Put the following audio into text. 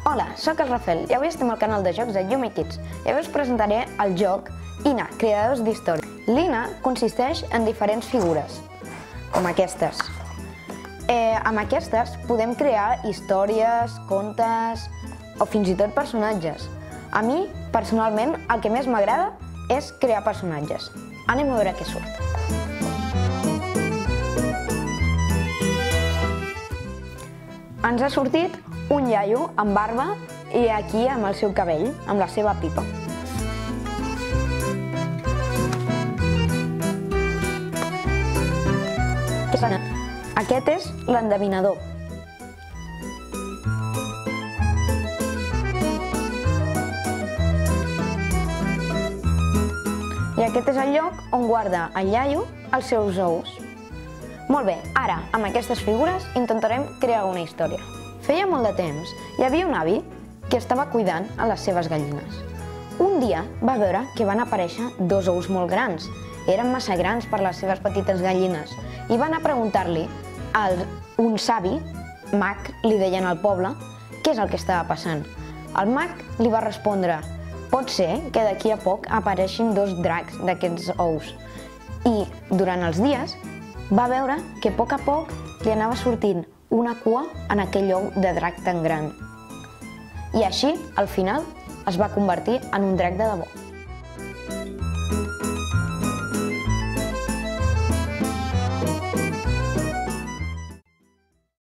Hola, sóc el Rafael i avui estem al canal de jocs de Yumi Kids i avui us presentaré el joc Ina, creadors d'història. L'Ina consisteix en diferents figures, com aquestes. Amb aquestes podem crear històries, contes o fins i tot personatges. A mi, personalment, el que més m'agrada és crear personatges. Anem a veure què surt. Ens ha sortit un iaio amb barba i aquí amb el seu cabell, amb la seva pipa. Aquest és l'endevinador. I aquest és el lloc on guarda el iaio els seus ous. Molt bé, ara, amb aquestes figures intentarem crear una història. Feia molt de temps, hi havia un avi que estava cuidant a les seves gallines. Un dia va veure que van aparèixer dos ous molt grans. Eren massa grans per les seves petites gallines i va anar a preguntar-li a un savi, mag, li deien al poble, què és el que estava passant. El mag li va respondre: pot ser que d'aquí a poc apareixin dos dracs d'aquests ous. I durant els dies va veure que a poc li anava sortint una cua en aquell ou de drac tan gran. I així, al final, es va convertir en un drac de debò.